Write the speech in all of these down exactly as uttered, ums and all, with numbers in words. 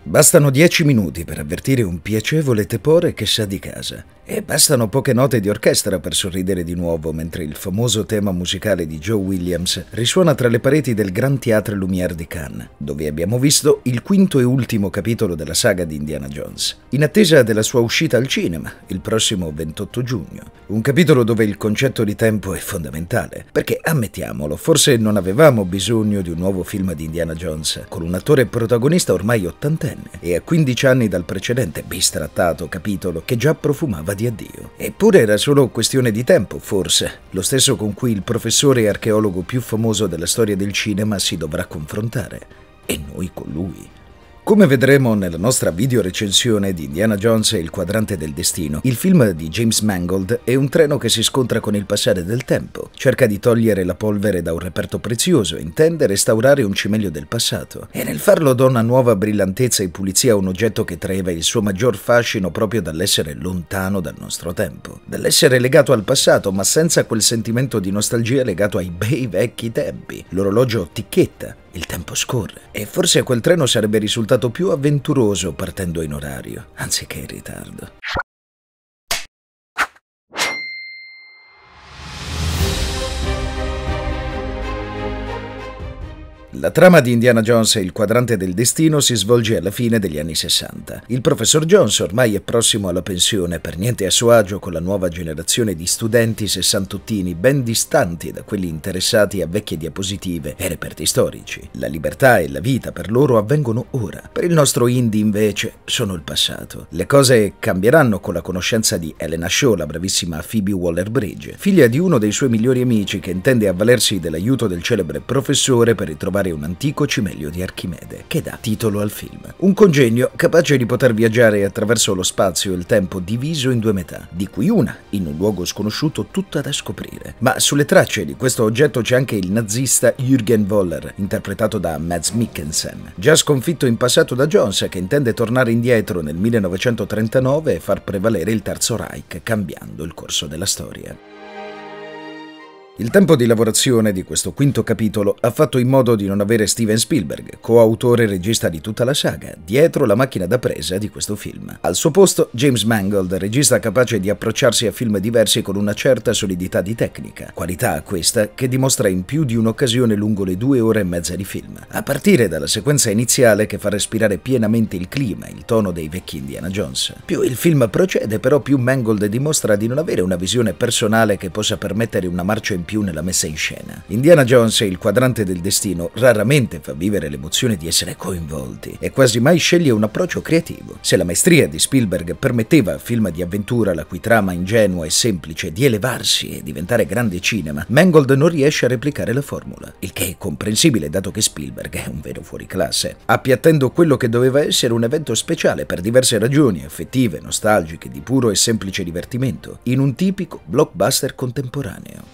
Bastano dieci minuti per avvertire un piacevole tepore che sa di casa. E bastano poche note di orchestra per sorridere di nuovo mentre il famoso tema musicale di Joe Williams risuona tra le pareti del Grand Théâtre Lumière di Cannes, dove abbiamo visto il quinto e ultimo capitolo della saga di Indiana Jones, in attesa della sua uscita al cinema il prossimo ventotto giugno. Un capitolo dove il concetto di tempo è fondamentale, perché ammettiamolo, forse non avevamo bisogno di un nuovo film di Indiana Jones, con un attore protagonista ormai ottantenne e a quindici anni dal precedente bistrattato capitolo che già profumava di addio. Eppure era solo questione di tempo, forse, lo stesso con cui il professore e archeologo più famoso della storia del cinema si dovrà confrontare, e noi con lui. Come vedremo nella nostra video recensione di Indiana Jones e il quadrante del destino, il film di James Mangold è un treno che si scontra con il passare del tempo, cerca di togliere la polvere da un reperto prezioso e intende restaurare un cimelio del passato, e nel farlo dà una nuova brillantezza e pulizia a un oggetto che traeva il suo maggior fascino proprio dall'essere lontano dal nostro tempo, dall'essere legato al passato ma senza quel sentimento di nostalgia legato ai bei vecchi tempi. L'orologio ticchetta, il tempo scorre, e forse quel treno sarebbe risultato più avventuroso partendo in orario, anziché in ritardo. La trama di Indiana Jones e il quadrante del destino si svolge alla fine degli anni sessanta. Il professor Jones ormai è prossimo alla pensione, per niente a suo agio con la nuova generazione di studenti sessantottini ben distanti da quelli interessati a vecchie diapositive e reperti storici. La libertà e la vita per loro avvengono ora. Per il nostro Indy, invece, sono il passato. Le cose cambieranno con la conoscenza di Helena Shaw, la bravissima Phoebe Waller-Bridge, figlia di uno dei suoi migliori amici che intende avvalersi dell'aiuto del celebre professore per ritrovare un antico cimelio di Archimede, che dà titolo al film. Un congegno capace di poter viaggiare attraverso lo spazio e il tempo diviso in due metà, di cui una in un luogo sconosciuto tutta da scoprire. Ma sulle tracce di questo oggetto c'è anche il nazista Jürgen Woller, interpretato da Mads Mikkelsen, già sconfitto in passato da Jones, che intende tornare indietro nel millenovecentotrentanove e far prevalere il Terzo Reich, cambiando il corso della storia. Il tempo di lavorazione di questo quinto capitolo ha fatto in modo di non avere Steven Spielberg, coautore e regista di tutta la saga, dietro la macchina da presa di questo film. Al suo posto James Mangold, regista capace di approcciarsi a film diversi con una certa solidità di tecnica, qualità questa che dimostra in più di un'occasione lungo le due ore e mezza di film, a partire dalla sequenza iniziale che fa respirare pienamente il clima, il tono dei vecchi Indiana Jones. Più il film procede, però, più Mangold dimostra di non avere una visione personale che possa permettere una marcia in più nella messa in scena. Indiana Jones e il quadrante del destino raramente fa vivere l'emozione di essere coinvolti e quasi mai sceglie un approccio creativo. Se la maestria di Spielberg permetteva a film di avventura la cui trama ingenua e semplice di elevarsi e diventare grande cinema, Mangold non riesce a replicare la formula, il che è comprensibile dato che Spielberg è un vero fuoriclasse, appiattendo quello che doveva essere un evento speciale per diverse ragioni affettive, nostalgiche, di puro e semplice divertimento, in un tipico blockbuster contemporaneo.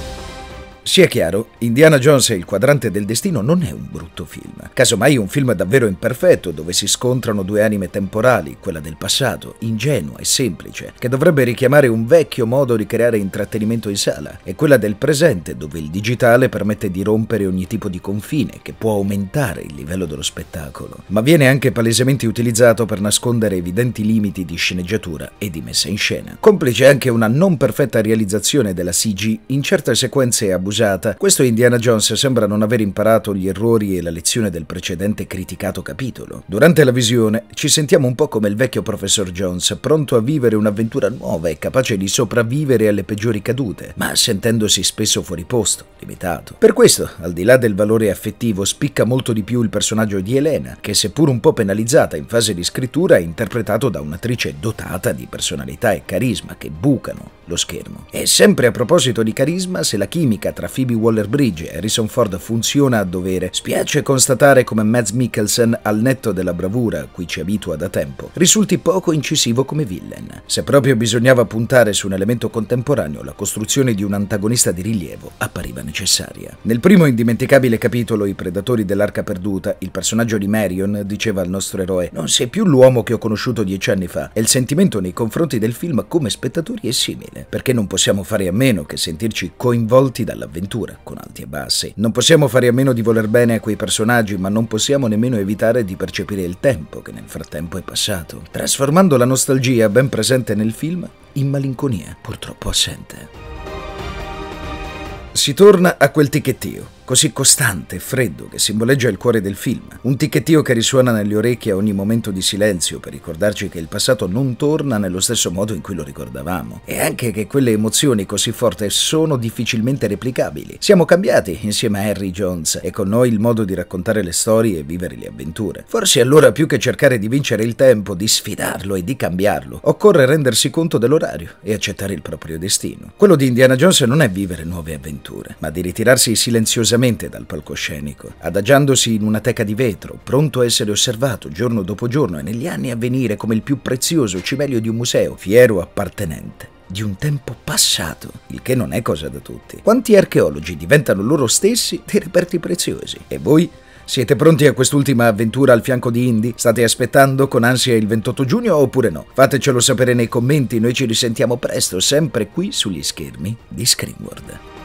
Sia chiaro, Indiana Jones e il quadrante del destino non è un brutto film, casomai un film davvero imperfetto dove si scontrano due anime temporali, quella del passato, ingenua e semplice, che dovrebbe richiamare un vecchio modo di creare intrattenimento in sala, e quella del presente dove il digitale permette di rompere ogni tipo di confine che può aumentare il livello dello spettacolo, ma viene anche palesemente utilizzato per nascondere evidenti limiti di sceneggiatura e di messa in scena. Complice anche una non perfetta realizzazione della C G in certe sequenze abusate. Questo Indiana Jones sembra non aver imparato gli errori e la lezione del precedente criticato capitolo. Durante la visione ci sentiamo un po' come il vecchio professor Jones, pronto a vivere un'avventura nuova e capace di sopravvivere alle peggiori cadute, ma sentendosi spesso fuori posto, limitato. Per questo, al di là del valore affettivo, spicca molto di più il personaggio di Helena, che seppur un po' penalizzata in fase di scrittura è interpretato da un'attrice dotata di personalità e carisma che bucano lo schermo. E sempre a proposito di carisma, se la chimica tra Phoebe Waller-Bridge e Harrison Ford funziona a dovere, spiace constatare come Mads Mikkelsen, al netto della bravura a cui ci abitua da tempo, risulti poco incisivo come villain. Se proprio bisognava puntare su un elemento contemporaneo, la costruzione di un antagonista di rilievo appariva necessaria. Nel primo indimenticabile capitolo, I Predatori dell'Arca Perduta, il personaggio di Marion diceva al nostro eroe: "Non sei più l'uomo che ho conosciuto dieci anni fa", e il sentimento nei confronti del film come spettatori è simile, perché non possiamo fare a meno che sentirci coinvolti dalla d'avventura, con alti e bassi. Non possiamo fare a meno di voler bene a quei personaggi, ma non possiamo nemmeno evitare di percepire il tempo che nel frattempo è passato, trasformando la nostalgia ben presente nel film in malinconia, purtroppo assente. Si torna a quel ticchettio, così costante e freddo, che simboleggia il cuore del film. Un ticchettio che risuona nelle orecchie a ogni momento di silenzio per ricordarci che il passato non torna nello stesso modo in cui lo ricordavamo. E anche che quelle emozioni così forti sono difficilmente replicabili. Siamo cambiati insieme a Henry Jones e con noi il modo di raccontare le storie e vivere le avventure. Forse allora, più che cercare di vincere il tempo, di sfidarlo e di cambiarlo, occorre rendersi conto dell'orario e accettare il proprio destino. Quello di Indiana Jones non è vivere nuove avventure, ma di ritirarsi silenziosamente dal palcoscenico, adagiandosi in una teca di vetro, pronto a essere osservato giorno dopo giorno e negli anni a venire come il più prezioso cimelio di un museo, fiero appartenente di un tempo passato, il che non è cosa da tutti. Quanti archeologi diventano loro stessi dei reperti preziosi? E voi? Siete pronti a quest'ultima avventura al fianco di Indy? State aspettando con ansia il ventotto giugno oppure no? Fatecelo sapere nei commenti, noi ci risentiamo presto, sempre qui sugli schermi di Screenworld.